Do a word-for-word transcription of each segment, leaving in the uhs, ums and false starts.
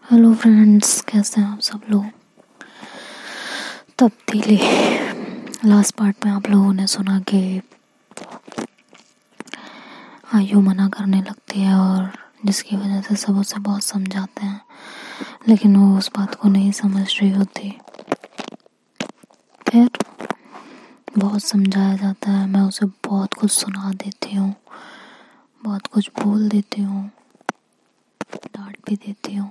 Hello friends, कैसे हैं आप सब लोग। तब्दीली लास्ट पार्ट में आप लोगों ने सुना कि आयु मना करने लगती है और जिसकी वजह से सब उसे बहुत समझाते हैं, लेकिन वो उस बात को नहीं समझ रही होती। फिर बहुत समझाया जाता है, मैं उसे बहुत कुछ सुना देती हूँ, बहुत कुछ बोल देती हूँ, डांट भी देती हूँ।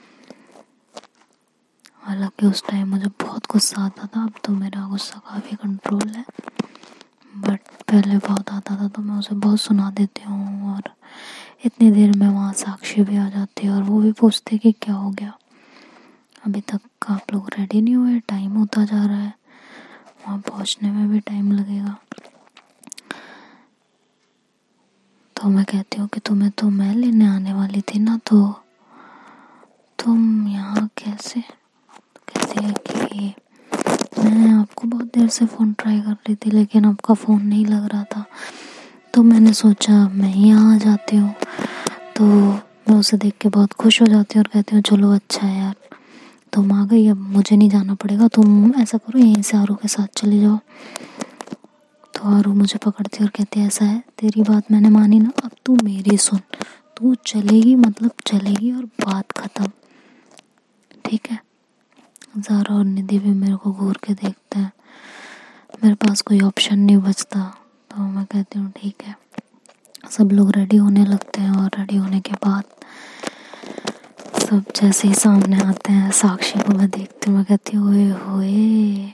हालांकि उस टाइम मुझे बहुत गुस्सा आता था, अब तो मेरा गुस्सा काफ़ी कंट्रोल है, बट पहले बहुत आता था तो मैं उसे बहुत सुना देती हूँ। और इतनी देर में वहाँ साक्षी भी आ जाती है और वो भी पूछते कि क्या हो गया, अभी तक आप लोग रेडी नहीं हुए, टाइम होता जा रहा है, वहाँ पहुँचने में भी टाइम लगेगा। तो मैं कहती हूँ कि तुम्हें तो मैं लेने आने वाली थी ना, तो तुम यहाँ कैसे। कहती है कि मैं आपको बहुत देर से फ़ोन ट्राई कर रही थी लेकिन आपका फ़ोन नहीं लग रहा था, तो मैंने सोचा मैं ही यहाँ आ जाती हूँ। तो मैं उसे देख के बहुत खुश हो जाती हूँ और कहती हूँ चलो अच्छा है यार, तुम आ गई, अब मुझे नहीं जाना पड़ेगा, तुम ऐसा करो यहीं से आरू के साथ चले जाओ। तो आरू मुझे पकड़ती और कहती है ऐसा है, तेरी बात मैंने मानी ना, अब तू मेरी सुन, तू चलेगी मतलब चलेगी और बात ख़त्म, ठीक है। ज़ारा और निधि भी मेरे को घूर के देखते हैं, मेरे पास कोई ऑप्शन नहीं बचता, तो मैं कहती हूँ ठीक है। सब लोग रेडी होने लगते हैं और रेडी होने के बाद सब जैसे ही सामने आते हैं, साक्षी को मैं देखती हूँ, मैं कहती हूँ ओए होए,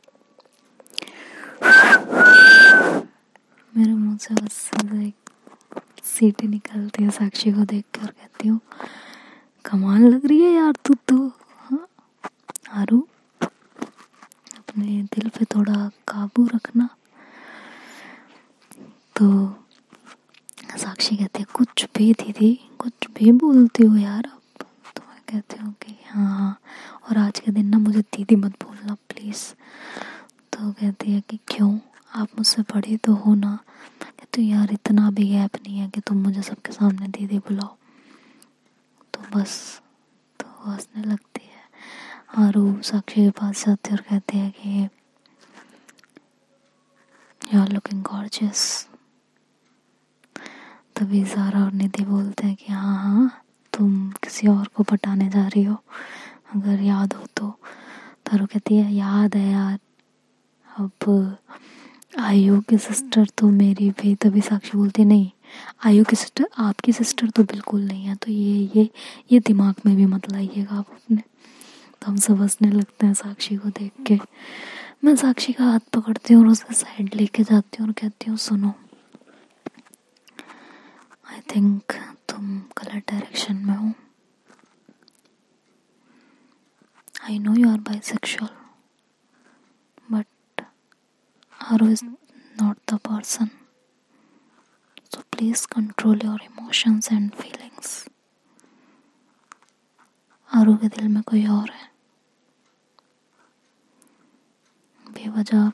मेरे मुंह से बस एक सीटी निकलती है साक्षी को देख कर। कहती हूँ कमाल लग रही है यार तू तो। हाँ आरू, अपने दिल पे थोड़ा काबू रखना। तो साक्षी कहती है कुछ भी दीदी, कुछ भी बोलती हो यार आप। तो मैं कहती हूँ कि हाँ, और आज के दिन ना मुझे दीदी मत बोलना प्लीज़। तो कहती है कि क्यों, आप मुझसे बड़ी तो हो ना। कहती हूँ यार इतना भी गैप नहीं है कि तुम मुझे सबके सामने दीदी बुलाओ। तो बस, तो हंसने लगती है। आरू साक्षी के पास जाती है और कहती है कि यू आर लुकिंग गॉर्जियस। तभी ज़ारा और निधि बोलते हैं कि हाँ हाँ, तुम किसी और को पटाने जा रही हो, अगर याद हो तो। तारू कहती है याद है यार, अब आयु की सिस्टर तो मेरी भी। तभी साक्षी बोलती है नहीं, आयु की सिस्टर आपकी सिस्टर तो बिल्कुल नहीं है, तो ये ये ये दिमाग में भी मत लाइएगा आप अपने। तो हम सब हंसने लगते हैं साक्षी को देख के। मैं साक्षी का हाथ पकड़ती हूँ और उसे साइड लेके जाती हूँ और कहती हूँ सुनो, आई थिंक तुम गलत डायरेक्शन में हो। I know you are bisexual, but Aru is not the person, so please control your emotions and feelings. Aru के दिल में कोई और है, बेवजह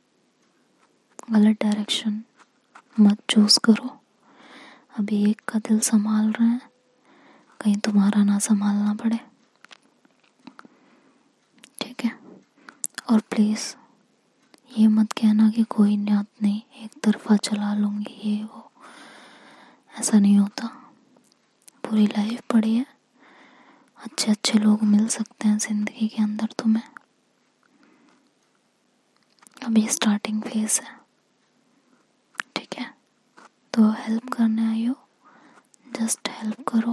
गलत डायरेक्शन मत चूज करो। अभी एक का दिल संभाल रहे हैं, कहीं तुम्हारा ना संभालना पड़े, ठीक है। और प्लीज़ ये मत कहना कि कोई न्यात नहीं, एक तरफा चला लूँगी ये वो, ऐसा नहीं होता। पूरी लाइफ पड़ी है, अच्छे अच्छे लोग मिल सकते हैं ज़िंदगी के अंदर तुम्हें। अभी स्टार्टिंग फेस है, ठीक है। तो हेल्प करने आई हो, जस्ट हेल्प करो,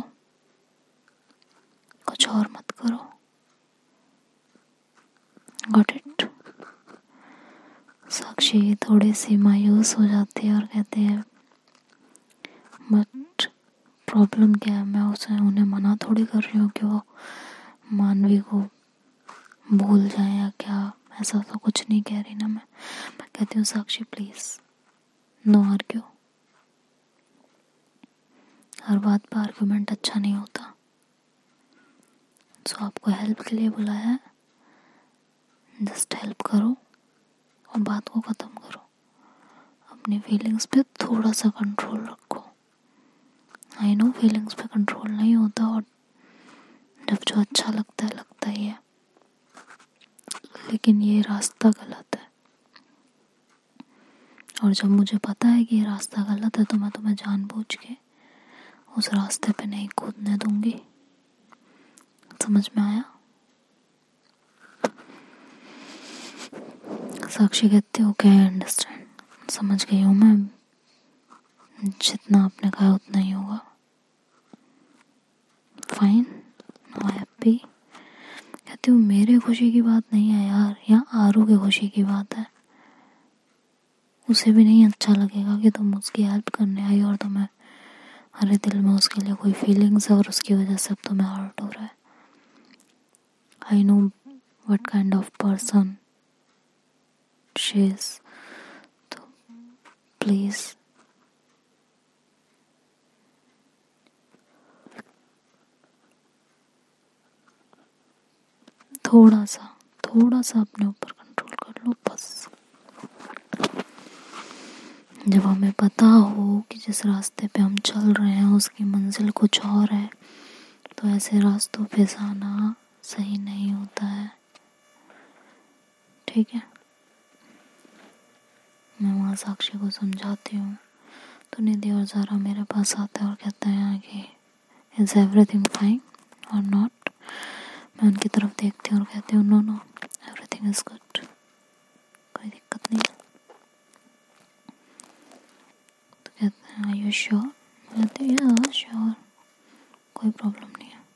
कुछ और मत करो। Got it. साक्षी थोड़ी सी मायूस हो जाती है और कहती है बट प्रॉब्लम क्या है, मैं उसे उन्हें मना थोड़ी कर रही हूँ कि वो मानवी को भूल जाए या क्या, ऐसा तो कुछ नहीं कह रही ना मैं। मैं कहती हूँ साक्षी प्लीज़ नो आर्ग्यू, हर बात पर आर्गुमेंट अच्छा नहीं होता। सो आपको हेल्प के लिए बुलाया है, जस्ट हेल्प करो और बात को ख़त्म करो। अपनी फीलिंग्स पे थोड़ा सा कंट्रोल रखो। आई नो फीलिंग्स पे कंट्रोल नहीं होता, और जब जो अच्छा लगता है लगता ही है, लेकिन ये रास्ता गलत है। और जब मुझे पता है कि ये रास्ता गलत है तो मैं तुम्हें जानबूझ के उस रास्ते पे नहीं कूदने दूंगी। समझ में आया? साक्षी कहती हो क्या? अंडरस्टैंड, समझ गई हूँ मैं, जितना आपने कहा उतना ही होगा। Fine, no happy. कहती हूँ मेरे खुशी की बात नहीं है यार, यहाँ आरू की खुशी की बात है। उसे भी नहीं अच्छा लगेगा कि तुम उसकी हेल्प करने आई और तुम्हें हमारे दिल में उसके लिए कोई फीलिंग्स है और उसकी वजह से अब तुम्हें हर्ट हो रहा है। I know what kind of person she is, तो प्लीज थोड़ा सा थोड़ा सा अपने ऊपर कंट्रोल कर लो बस। जब हमें पता हो कि जिस रास्ते पे हम चल रहे हैं उसकी मंजिल कुछ और है, तो ऐसे रास्तों पे जाना सही नहीं होता है। ठीक है, मैं वहाँ साक्षी को समझाती हूँ तो निधि और ज़ारा मेरे पास आते हैं और कहते हैं कि इज़ एवरीथिंग फाइन और नॉट। मैं उनकी तरफ देखती हूँ और कहती हूँ no no everything is good, कोई दिक्कत नहीं है। तो कहते हैं आर यू श्योर? मैं कहती हूँ या श्योर, कोई प्रॉब्लम नहीं है।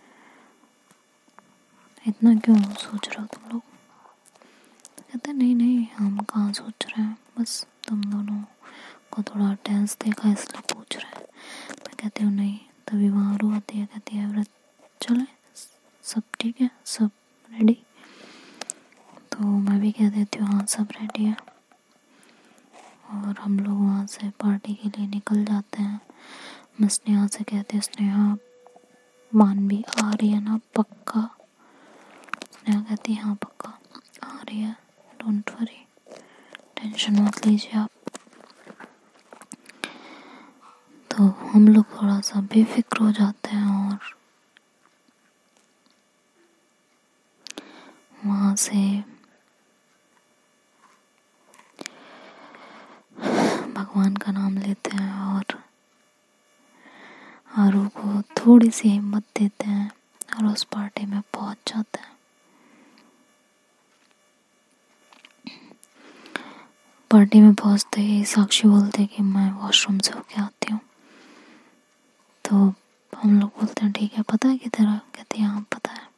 इतना क्यों सोच रहे हो तुम लोग? कहते नहीं नहीं हम कहाँ सोच रहे हैं, बस तुम दोनों को थोड़ा टेंस देखा इसलिए पूछ रहे हैं। मैं कहती हूँ नहीं, तभी वहाँ रो आती है, कहती है व्रत चले, सब ठीक है, सब रेडी? तो मैं भी कह देती हूँ हाँ सब रेडी है। और हम लोग वहाँ से पार्टी के लिए निकल जाते हैं। मैं स्नेहा से कहती हूँ स्नेहा मानवी आ रही है ना पक्का? स्नेहा कहती है हाँ पक्का आ रही है, डोंट वरी, टेंशन मत लीजिए आप। तो हम लोग थोड़ा सा बेफिक्र हो जाते हैं और वहाँ से भगवान का नाम लेते हैं और आरू को थोड़ी सी हिम्मत देते हैं और उस पार्टी में पहुँच जाते हैं। पार्टी में पहुँचते ही साक्षी बोलते कि मैं वॉशरूम से होके आती हूँ। तो हम लोग बोलते हैं ठीक है, पता है किधर है? कहती है हाँ पता है।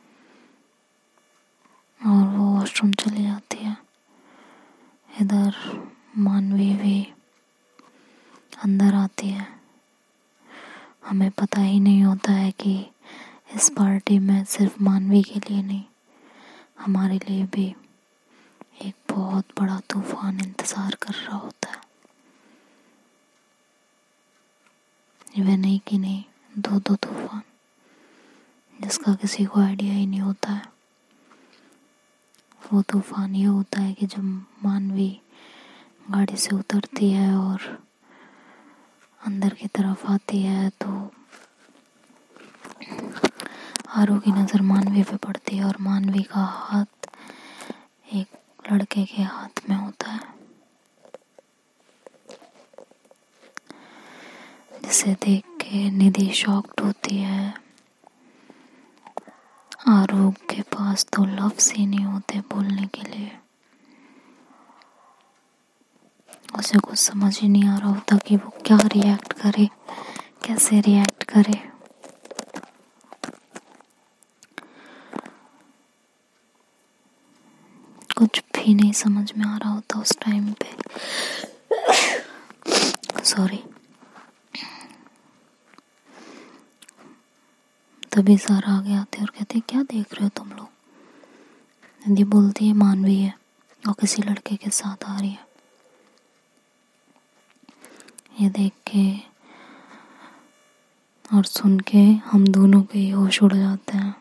और वो वॉशरूम चली जाती है। इधर मानवी भी अंदर आती है। हमें पता ही नहीं होता है कि इस पार्टी में सिर्फ मानवी के लिए नहीं, हमारे लिए भी एक बहुत बड़ा तूफान इंतज़ार कर रहा होता है। वे नहीं कि नहीं, दो दो तूफान, जिसका किसी को आइडिया ही नहीं होता है। वो तूफान ये होता है कि जब मानवी गाड़ी से उतरती है और अंदर की तरफ आती है तो आरू की नज़र मानवी पे पड़ती है और मानवी का हाथ एक लड़के के हाथ में होता है, जिसे देख के निधि शॉक्ड होती है। आरू के पास तो लफ्ज़ ही नहीं होते बोलने के लिए। उसे कुछ समझ ही नहीं आ रहा होता कि वो क्या रिएक्ट करे, कैसे रिएक्ट करे। कुछ भी नहीं समझ में आ रहा होता उस टाइम पे। सॉरी। तभी सारा आगे आते और कहते क्या देख रहे हो तुम लोग? निधि बोलती है मानवी है और किसी लड़के के साथ आ रही है। ये देख के और सुन के हम दोनों के होश उड़ जाते हैं।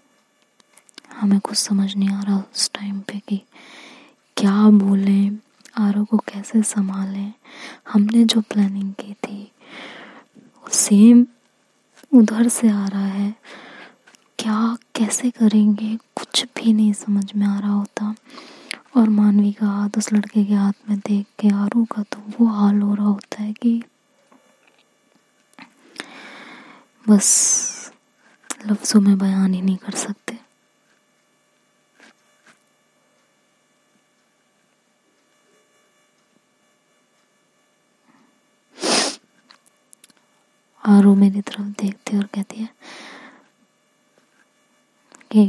हमें कुछ समझ नहीं आ रहा उस टाइम पे कि क्या बोलें, आरव को कैसे संभालें। हमने जो प्लानिंग की थी सेम उधर से आ रहा है, क्या कैसे करेंगे कुछ भी नहीं समझ में आ रहा होता। और मानवी का हाथ उस लड़के के हाथ में देख के आरू का तो वो हाल हो रहा होता है कि बस लफ्ज़ों में बयान ही नहीं कर सकते। आरू मेरी तरफ देखती और कहती है कि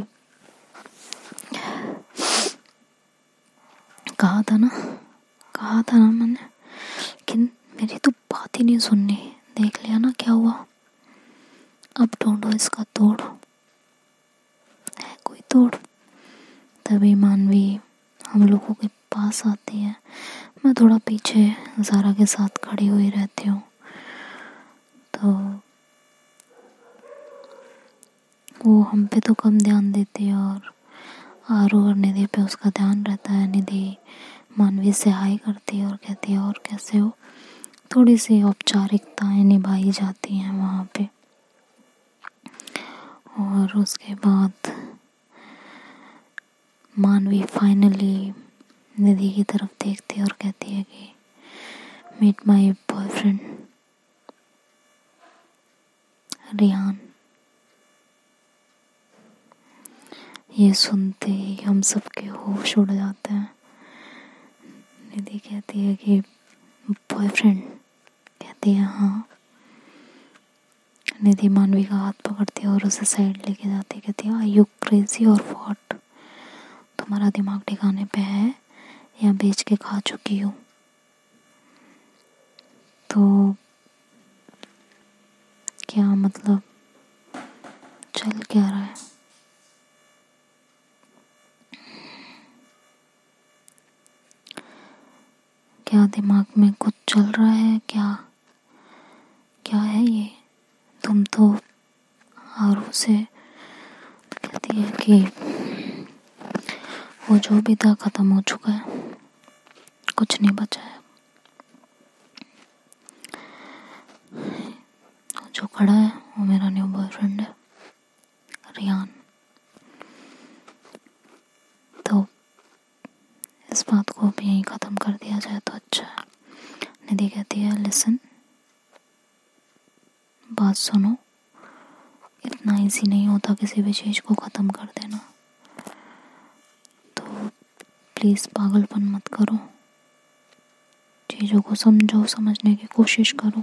कहा था ना कहा था ना मैंने, लेकिन मेरी तो बात ही नहीं सुननी। देख लिया ना क्या हुआ। अब ढूंढो इसका तोड़, है कोई तोड़। तभी मानवी हम लोगों के पास आती है। मैं थोड़ा पीछे ज़ारा के साथ खड़ी हुई रहती हूँ। तो वो हम पे तो कम ध्यान देती है और आरू और निधि पे उसका ध्यान रहता है। निधि मानवी से हाय करती है और कहती है और कैसे हो। थोड़ी सी औपचारिकताएं निभाई जाती हैं वहाँ पे। और उसके बाद मानवी फाइनली निधि की तरफ देखती है और कहती है कि मीट माय बॉयफ्रेंड रियान। ये सुनते ही हम सबके होश उड़ जाते हैं। निधि कहती है कि बॉयफ्रेंड, कहती है हाँ। निधि मानवी का हाथ पकड़ती है और उसे साइड लेके जाती है। कहती है आर यू क्रेजी और व्हाट, तुम्हारा दिमाग ठिकाने पे है या बेच के खा चुकी हो। तो क्या मतलब चल क्या रहा है। क्या दिमाग में कुछ चल रहा है क्या, क्या है ये। तुम तो आरू से कहती है कि वो जो भी था खत्म हो चुका है, कुछ नहीं बचा है। जो खड़ा है वो मेरा न्यू बॉयफ्रेंड है रियान। तो इस बात को भी यहीं ख़त्म कर दिया जाए तो अच्छा है। निधि कहती है लिसन, बात सुनो, इतना इजी नहीं होता किसी भी चीज़ को ख़त्म कर देना। तो प्लीज़ पागलपन मत करो, चीज़ों को समझो, समझने की कोशिश करो।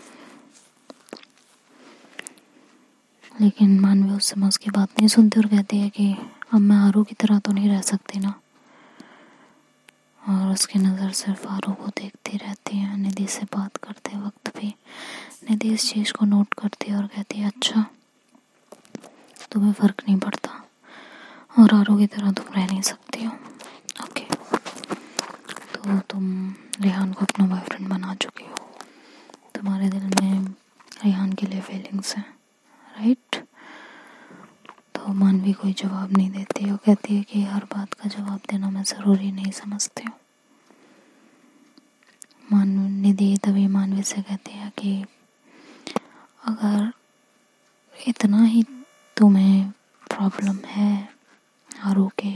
लेकिन मानवी उस समय उसकी बात नहीं सुनती और कहती है कि अब मैं आरू की तरह तो नहीं रह सकती ना। और उसकी नज़र सिर्फ आरू को देखती रहती है निधि से बात करते वक्त भी। निधि इस चीज़ को नोट करती है और कहती है अच्छा, तुम्हें फ़र्क नहीं पड़ता और आरू की तरह तुम रह नहीं सकती हो। ओके, तो तुम रेहान को अपना बॉयफ्रेंड बना चुकी हो, तुम्हारे दिल में रेहान के लिए फीलिंग्स हैं, राइट। तो मानवी कोई जवाब नहीं देती। वो कहती है कि हर बात का जवाब देना मैं ज़रूरी नहीं समझती हूँ। मानवी निधि तभी मानवी से कहती है कि अगर इतना ही तुम्हें प्रॉब्लम है आरू के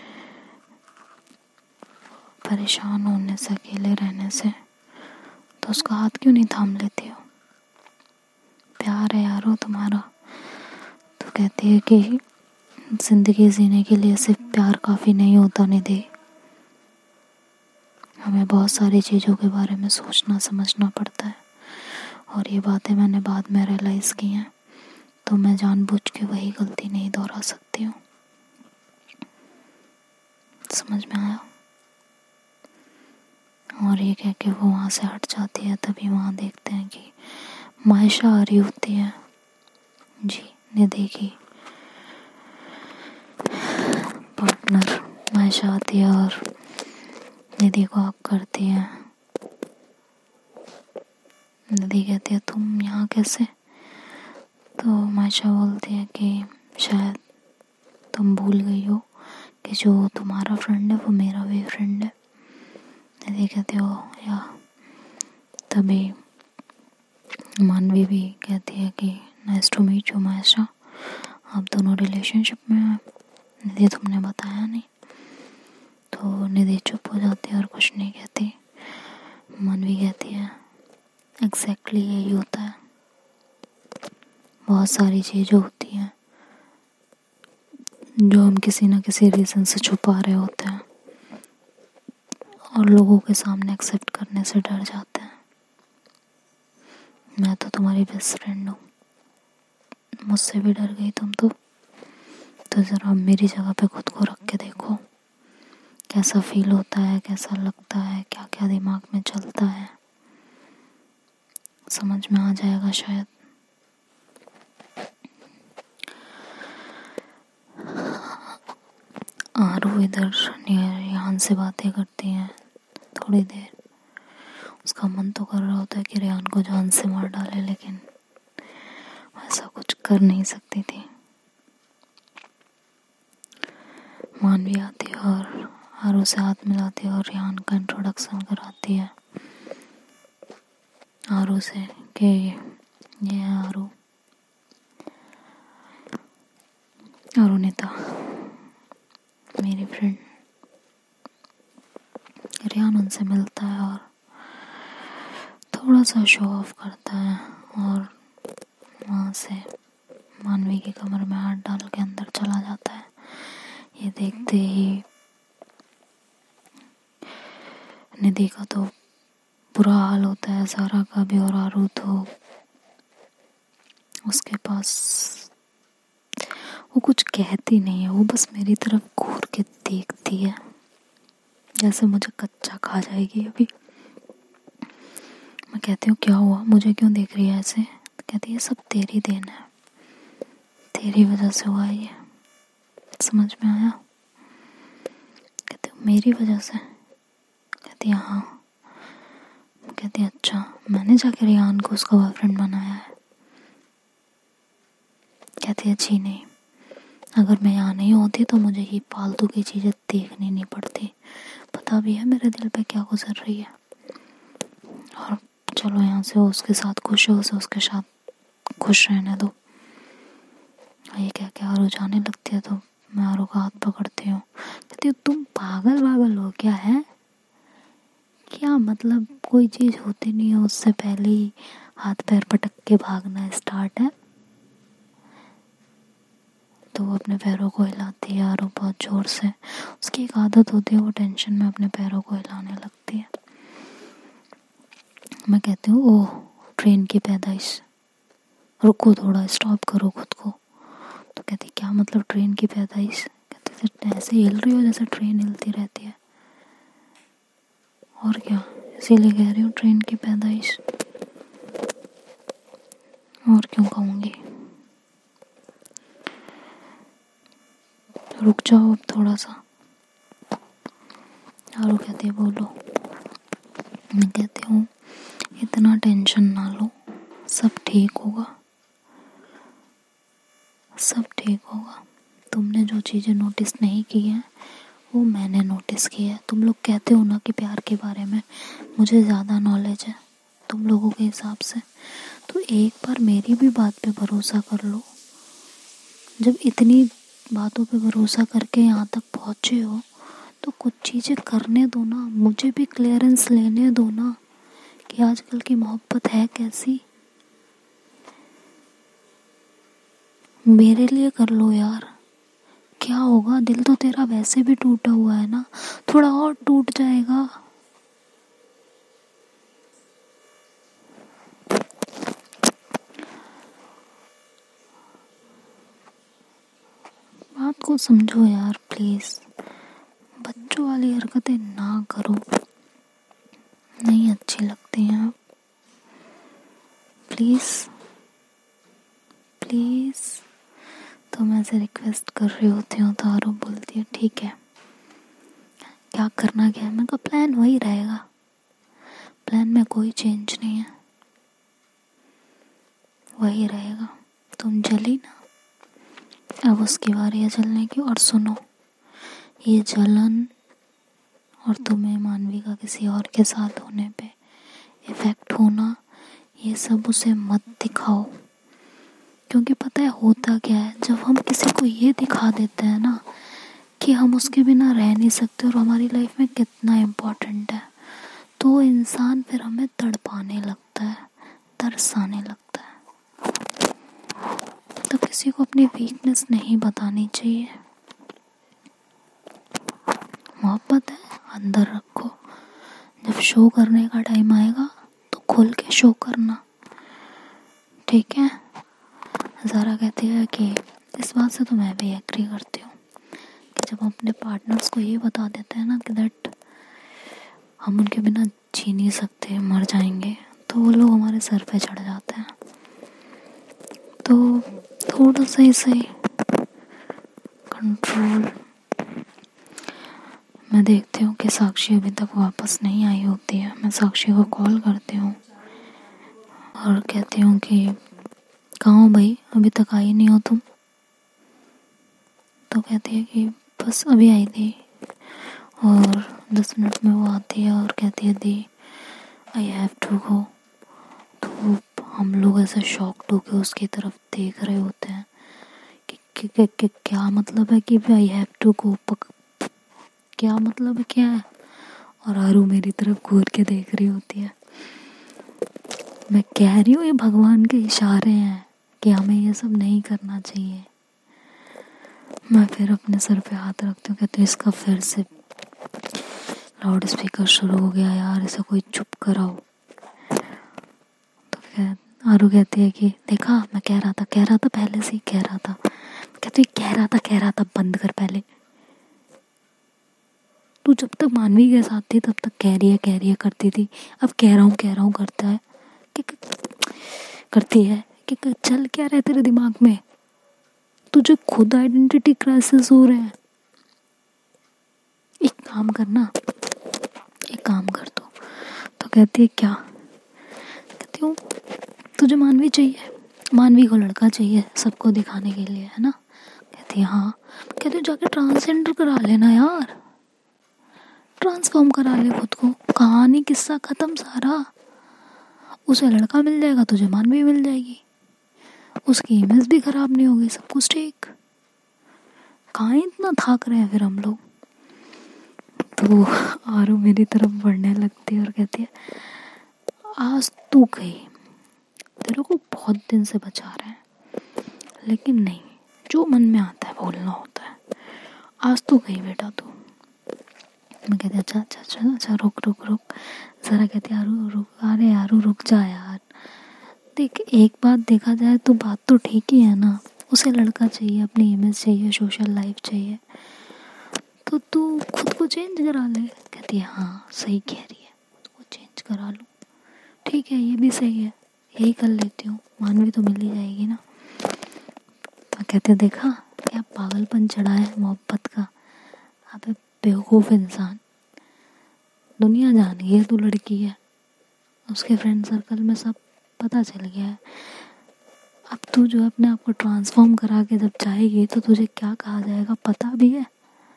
परेशान होने से, अकेले रहने से, तो उसका हाथ क्यों नहीं थाम लेती हो। प्यार है आरू तुम्हारा। तो कहती है कि ज़िंदगी जीने के लिए सिर्फ प्यार काफ़ी नहीं होता निधि, हमें बहुत सारी चीज़ों के बारे में सोचना समझना पड़ता है। और ये बातें मैंने बाद में रियलाइज़ की हैं, तो मैं जानबूझ के वही गलती नहीं दोहरा सकती हूँ। समझ में आया। और ये कह के वो वहाँ से हट जाती है। तभी वहाँ देखते हैं कि मायशा आ रही होती है जी, निधि की पार्टनर मायशा आती है और निधि को हक करती है। निधि कहती है तुम यहाँ कैसे। तो मायशा बोलती है कि शायद तुम भूल गई हो कि जो तुम्हारा फ्रेंड है वो मेरा भी फ्रेंड है। निधि कहती हो या तभी मानवी भी कहती है कि nice to meet you Mahesha, आप दोनों रिलेशनशिप में हैं। निधि तुमने बताया नहीं। तो निधि चुप हो जाती है और कुछ नहीं कहती। मानवी कहती है एग्जैक्टली यही होता है, बहुत सारी चीज़ें होती हैं जो हम किसी न किसी रीज़न से छुपा रहे होते हैं और लोगों के सामने एक्सेप्ट करने से डर जाते हैं। मैं तो तुम्हारी बेस्ट फ्रेंड हूँ, मुझसे भी डर गई तुम तो तो ज़रा मेरी जगह पे खुद को रख के देखो, कैसा फील होता है, कैसा लगता है, क्या क्या दिमाग में चलता है, समझ में आ जाएगा शायद। आरू इधर रेहान से बातें करती हैं थोड़ी देर। उसका मन तो कर रहा होता है कि रेहान को जान से मार डाले, लेकिन ऐसा कुछ कर नहीं सकती थी। मानवी आती है और आरू से हाथ मिलाती है और रेहान का इंट्रोडक्शन कराती है आरू से कि ये है आरू अरुणिता मेरी फ्रेंड। रेहान उनसे मिलता है और थोड़ा सा शो ऑफ करता है और वहाँ से मानवी की कमर में हाथ डाल के अंदर चला जाता है। ये देखते ही निधि का तो बुरा हाल होता है, सारा का भी, और आरू तो उसके पास वो कुछ कहती नहीं है, वो बस मेरी तरफ घूर के देखती है जैसे मुझे कच्चा खा जाएगी अभी। मैं कहती हूँ क्या हुआ, मुझे क्यों देख रही है ऐसे? कहती है सब तेरी देन है, तेरी वजह से हुआ ये, समझ में आया? कहती हूँ मेरी वजह से? कहती है हाँ। कहती है अच्छा, मैंने जाके रेहान को उसका बॉयफ्रेंड बनाया है? कहती है जी नहीं, अगर मैं यहाँ नहीं होती तो मुझे ये फालतू की चीज़ें देखनी नहीं पड़ती, पता भी है मेरे दिल पे क्या गुजर रही है। और चलो यहाँ से उसके साथ खुश है, उसे उसके साथ खुश रहने दो। ये क्या क्या आरू जाने लगती है तो मैं आरू का हाथ पकड़ती हूँ। कहती हूँ तुम पागल वागल हो क्या है? क्या मतलब कोई चीज़ होती नहीं है उससे पहले ही हाथ पैर पटक के भागना स्टार्ट है? तो वो अपने पैरों को हिलाती है आरू बहुत ज़ोर से। उसकी एक आदत होती है, वो टेंशन में अपने पैरों को हिलाने लगती है। मैं कहती हूँ ओह ट्रेन की पैदाइश, रुको थोड़ा, स्टॉप करो खुद को। तो कहती क्या मतलब ट्रेन की पैदाइश? कहती ऐसे हिल रही हो जैसे ट्रेन हिलती रहती है। और क्या, इसीलिए कह रही हूँ ट्रेन की पैदाइश, और क्यों कहूँगी। रुक जाओ अब थोड़ा सा। आरू कहती है बोलो। मैं कहती हूँ इतना टेंशन ना लो, सब ठीक होगा, सब ठीक होगा। तुमने जो चीज़ें नोटिस नहीं की हैं वो मैंने नोटिस की है। तुम लोग कहते हो ना कि प्यार के बारे में मुझे ज़्यादा नॉलेज है तुम लोगों के हिसाब से, तो एक बार मेरी भी बात पे भरोसा कर लो। जब इतनी बातों पे भरोसा करके यहाँ तक पहुँचे हो तो कुछ चीज़ें करने दो ना, मुझे भी क्लियरेंस लेने दो ना कि आजकल की मोहब्बत है कैसी। मेरे लिए कर लो यार, क्या होगा, दिल तो तेरा वैसे भी टूटा हुआ है ना, थोड़ा और टूट जाएगा। बात को समझो यार प्लीज, बच्चों वाली हरकतें ना करो, नहीं अच्छी लगती हैं। प्लीज प्लीज तुम ऐसे रिक्वेस्ट कर रही होती हो तो आरू बोलती है ठीक है, क्या करना क्या है। मैं कहा प्लान वही रहेगा, प्लान में कोई चेंज नहीं है, वही रहेगा। तुम जली ना, अब उसकी बारी है जलने की। और सुनो, ये जलन और तुम्हें मानवी का किसी और के साथ होने पे इफ़ेक्ट होना, ये सब उसे मत दिखाओ। क्योंकि पता है होता क्या है, जब हम किसी को ये दिखा देते हैं ना कि हम उसके बिना रह नहीं सकते और हमारी लाइफ में कितना इम्पोर्टेंट है, तो इंसान फिर हमें तड़पाने लगता है, तरसाने लगता है। तो किसी को अपनी वीकनेस नहीं बतानी चाहिए। मोहब्बत है अंदर रखो, जब शो करने का टाइम आएगा तो खुल के शो करना, ठीक है। ज़ारा कहती है कि इस बात से तो मैं भी एग्री करती हूँ कि जब हम अपने पार्टनर्स को ये बता देते हैं ना कि दैट हम उनके बिना जी नहीं सकते, मर जाएंगे, तो वो लोग हमारे सर पे चढ़ जाते हैं। तो थोड़ा सही सही कंट्रोल। मैं देखती हूँ कि साक्षी अभी तक वापस नहीं आई होती है। मैं साक्षी को कॉल करती हूँ और कहती हूँ कि कहाँ हो भाई, अभी तक आई नहीं हो तुम। तो कहती है कि बस अभी आई थी, और दस मिनट में वो आती है और कहती है दी आई हैव टू गो। तो हम लोग ऐसे शॉक्ड होकर उसकी तरफ देख रहे होते हैं कि, कि, कि, कि क्या मतलब है कि आई हैव टू गो, क्या मतलब है, क्या है। और आरू मेरी तरफ घूर के देख रही होती है। मैं कह रही हूँ ये भगवान के इशारे हैं कि हमें ये सब नहीं करना चाहिए। मैं फिर अपने सर पे हाथ रखती हूँ, कहती हूँ इसका फिर से लाउड स्पीकर शुरू हो गया यार, इसे कोई चुप कराओ। तो कह आरू कहती है कि देखा मैं कह रहा था कह रहा था पहले से ही कह रहा था। कहती है कह रहा था कह रहा था बंद कर पहले। तू जब तक मानवी के साथ थी तब तक कह रही है कह रही है करती थी, अब कह रहा हूँ कह रहा हूँ करता है कि करती है कि चल क्या रहा है तेरे दिमाग में, तुझे खुद आइडेंटिटी क्राइसिस हो रहा है। एक काम करना, एक काम कर दो। तो कहती है क्या। कहती हूँ तुझे मानवी चाहिए, मानवी को लड़का चाहिए सबको दिखाने के लिए, है ना। कहती है हाँ। कहती हूँ जाके ट्रांसजेंडर करा लेना यार, ट्रांसफॉर्म करा ले खुद को, कहानी किस्सा खत्म सारा। उसे लड़का मिल जाएगा, तुझे मानवी मिल जाएगी, उसकी इमेज भी खराब नहीं होगी, सब कुछ ठीक। कहाँ इतना थक रहे हैं फिर हम लोग। तो आरू मेरी तरफ बढ़ने लगती है और कहती है आज तू गई, तेरे को बहुत दिन से बचा रहे हैं, लेकिन नहीं, जो मन में आता है बोलना होता है। आज तो गई बेटा तू। मैं कहती अच्छा अच्छा अच्छा अच्छा रुक रुक रुक ज़रा। कहती आरू रुक, अरे आरू रुक जा यार। देख एक बात देखा जाए तो बात तो ठीक ही है ना, उसे लड़का चाहिए, अपनी इमेज चाहिए, सोशल लाइफ चाहिए, तो तू खुद को चेंज करा ले। कहती है हाँ सही कह रही है, खुद को चेंज करा लूँ, ठीक है ये भी सही है, यही कर लेती हूँ, मानवी तो मिल ही जाएगी ना। तो कहते देखा क्या पागलपन चढ़ा है मोहब्बत का। अबे बेवकूफ़ इंसान, दुनिया जान गई है तू लड़की है, उसके फ्रेंड सर्कल में सब पता चल गया है। अब तू जो अपने आप को ट्रांसफॉर्म करा के जब जाएगी तो तुझे क्या कहा जाएगा पता भी है।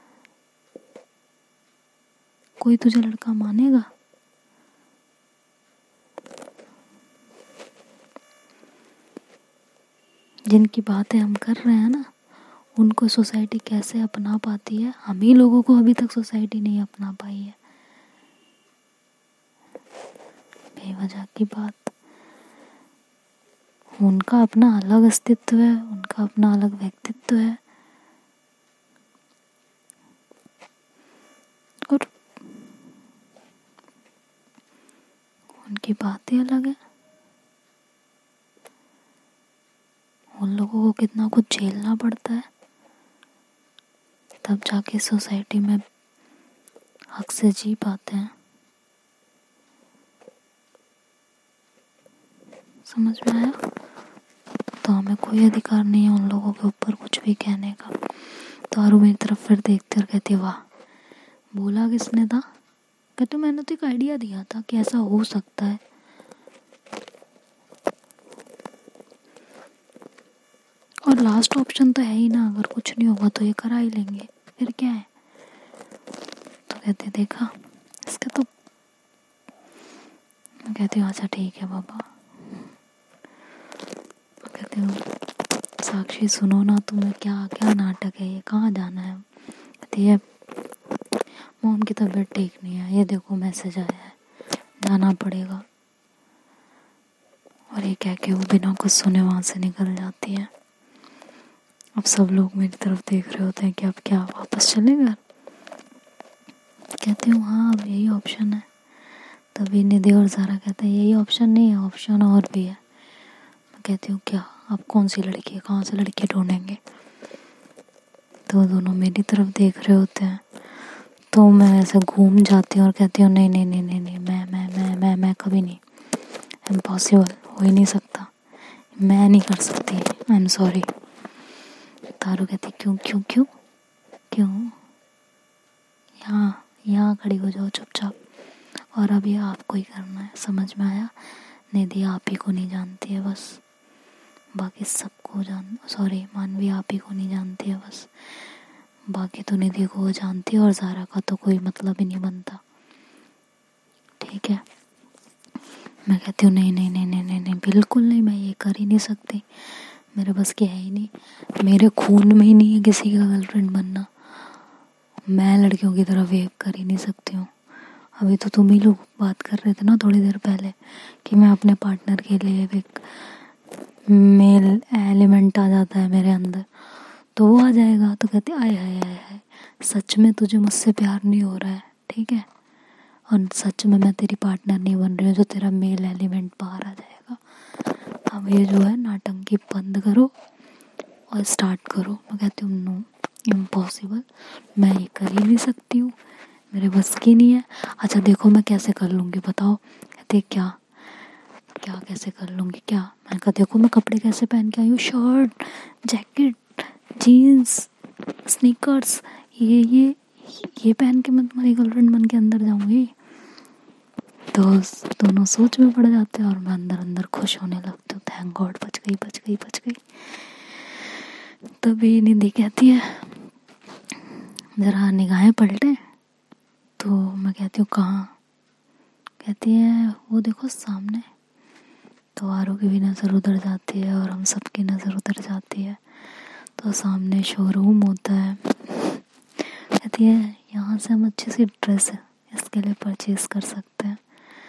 कोई तुझे लड़का मानेगा। जिनकी बातें हम कर रहे हैं ना, उनको सोसाइटी कैसे अपना पाती है, हम ही लोगों को अभी तक सोसाइटी नहीं अपना पाई है। बेवजह की बात। उनका अपना अलग अस्तित्व है, उनका अपना अलग व्यक्तित्व है, और उनकी बातें अलग है। उन लोगों को कितना कुछ झेलना पड़ता है, तब जाके सोसाइटी में हक से जी पाते हैं। समझ में आया। तो हमें कोई अधिकार नहीं है उन लोगों के ऊपर कुछ भी कहने का। तो आरू मेरी तरफ फिर देखते और कहती वाह, बोला किसने था। कहते मैंने तो एक आइडिया दिया था कि ऐसा हो सकता है। और लास्ट ऑप्शन तो है ही ना, अगर कुछ नहीं होगा तो ये करा ही लेंगे, फिर क्या है। तो कहते देखा इसके तो मैं कहती हूँ अच्छा ठीक है बाबा, कहती हूँ साक्षी सुनो ना, तुम्हें क्या क्या नाटक है ये, कहाँ जाना है? कहती है मॉम की तबीयत ठीक नहीं है, ये देखो मैसेज आया है, जाना पड़ेगा। और ये कह के वो बिना कुछ सुने वहाँ से निकल जाती है। अब सब लोग मेरी तरफ देख रहे होते हैं कि अब क्या वापस चले घर? कहती हूँ हाँ अब यही ऑप्शन है। तभी निधि और ज़ारा कहते हैं यही ऑप्शन नहीं है, ऑप्शन और भी है। मैं कहती हूँ क्या? आप कौन सी लड़की है, कहाँ से लड़की ढूंढेंगे? तो दोनों मेरी तरफ देख रहे होते हैं। तो मैं ऐसे घूम जाती हूँ और कहती हूँ नहीं नहीं नहीं नहीं नहीं मैं मैं मैं मैं मैं कभी नहीं, इम्पॉसिबल, हो ही नहीं सकता, मैं नहीं कर सकती, आई एम सॉरी। तारू कहती क्यों क्यों क्यों क्यों? यहाँ यहाँ खड़ी हो जाओ चुपचाप, और अब ये आपको ही करना है, समझ में आया? निधि आप ही को नहीं जानती है बस, बाकी सबको जान, सॉरी मानवी आप ही को नहीं जानती है बस, बाकी तो निधि को वो जानती है, और ज़ारा का तो कोई मतलब ही नहीं बनता, ठीक है? मैं कहती हूँ नहीं नहीं नहीं नहीं नहीं नहीं बिल्कुल नहीं, मैं ये कर ही नहीं सकती, मेरे बस की है ही नहीं, मेरे खून में ही नहीं है किसी का गर्लफ्रेंड बनना, मैं लड़कियों की तरफ वेव कर ही नहीं सकती हूँ। अभी तो तुम ही लोग बात कर रहे थे ना थोड़ी देर पहले कि मैं अपने पार्टनर के लिए एक मेल एलिमेंट आ जाता है मेरे अंदर तो वो आ जाएगा, तो कहते आए हाय हाय हाय सच में तुझे मुझसे प्यार नहीं हो रहा है, ठीक है, और सच में मैं तेरी पार्टनर नहीं बन रही हूँ जो तेरा मेल एलिमेंट बाहर आ जाएगा। अब ये जो है नाटंकी बंद करो और स्टार्ट करो। मैं कहती हूँ नो इम्पॉसिबल, मैं ये कर ही नहीं सकती हूँ, मेरे बस की नहीं है। अच्छा देखो मैं कैसे कर लूँगी बताओ? कहते क्या क्या कैसे कर लूँगी क्या? मैंने कहा देखो मैं कपड़े कैसे पहन के आई हूँ, शर्ट जैकेट जीन्स स्नीकर्स, ये ये ये पहन के मैं तुम्हारी गर्लफ्रेंड बन के अंदर जाऊँगी। तो दोनों सोच में पड़ जाते हैं और मैं अंदर अंदर खुश होने लगती हूँ, थैंक गॉड बच गई बच गई बच गई। तभी निधि कहती है ज़रा निगाहें पलटे, तो मैं कहती हूँ कहाँ? कहती है वो देखो सामने। तो आरू की भी नज़र उधर जाती है और हम सब की नज़र उधर जाती है, तो सामने शोरूम होता है। कहती है यहाँ से हम अच्छी सी ड्रेस इसके लिए परचेज़ कर सकते हैं।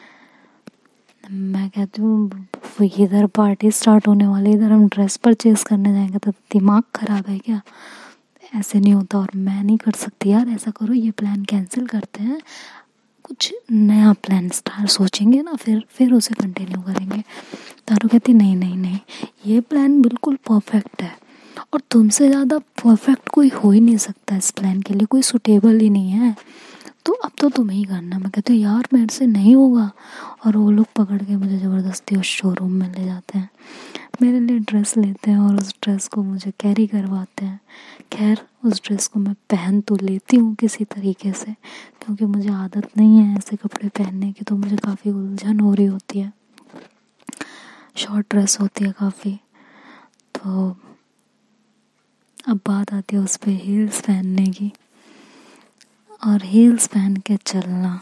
मैं कहती हूँ इधर पार्टी स्टार्ट होने वाली, इधर हम ड्रेस परचेज़ करने जाएंगे तो दिमाग ख़राब है क्या? ऐसे नहीं होता और मैं नहीं कर सकती यार, ऐसा करो ये प्लान कैंसिल करते हैं, कुछ नया प्लान स्टार सोचेंगे ना, फिर फिर उसे कंटिन्यू करेंगे। तारू कहती नहीं नहीं नहीं ये प्लान बिल्कुल परफेक्ट है और तुमसे ज़्यादा परफेक्ट कोई हो ही नहीं सकता, इस प्लान के लिए कोई सुटेबल ही नहीं है, तो अब तो तुम्हें ही करना। मैं कहती हूँ यार मेरे से नहीं होगा, और वो लोग पकड़ के मुझे ज़बरदस्ती उस शोरूम में ले जाते हैं, मेरे लिए ड्रेस लेते हैं और उस ड्रेस को मुझे कैरी करवाते हैं। खैर उस ड्रेस को मैं पहन तो लेती हूँ किसी तरीके से, क्योंकि मुझे आदत नहीं है ऐसे कपड़े पहनने की, तो मुझे काफ़ी उलझन हो रही होती है, शॉर्ट ड्रेस होती है काफ़ी। तो अब बात आती है उस पर हील्स पहनने की, और हील्स पहन के चलना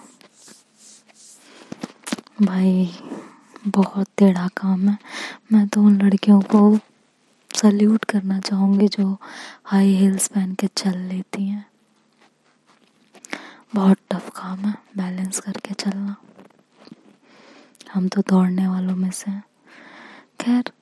भाई बहुत टेढ़ा काम है। मैं तो उन लड़कियों को सल्यूट करना चाहूँगी जो हाई हील्स पहन के चल लेती हैं, बहुत टफ काम है बैलेंस करके चलना, हम तो दौड़ने वालों में से हैं। खैर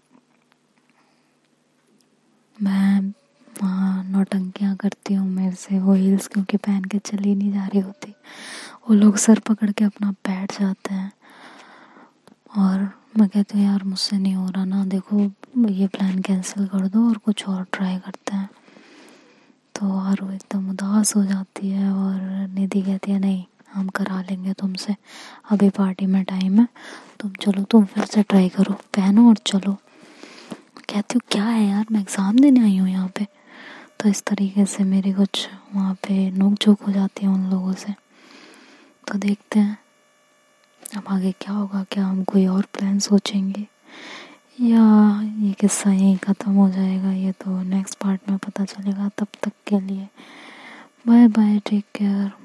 मैं वहाँ नौटंकियाँ करती हूँ, मेरे से वो हील्स क्योंकि पहन के चली नहीं जा रही होती, वो लोग सर पकड़ के अपना बैठ जाते हैं, और मैं कहती हूँ यार मुझसे नहीं हो रहा ना, देखो ये प्लान कैंसिल कर दो और कुछ और ट्राई करते हैं। तो आरू एकदम उदास हो जाती है और निधि कहती है नहीं हम करा लेंगे तुमसे, अभी पार्टी में टाइम है, तुम चलो तुम फिर से ट्राई करो, पहनो और चलो। कहती हूँ क्या है यार मैं एग्ज़ाम देने आई हूँ यहाँ पे। तो इस तरीके से मेरी कुछ वहाँ पे नोक झोंक हो जाती है उन लोगों से। तो देखते हैं अब आगे क्या होगा, क्या हम कोई और प्लान सोचेंगे या ये किस्सा यहीं ख़त्म हो जाएगा, ये तो नेक्स्ट पार्ट में पता चलेगा। तब तक के लिए बाय बाय, टेक केयर।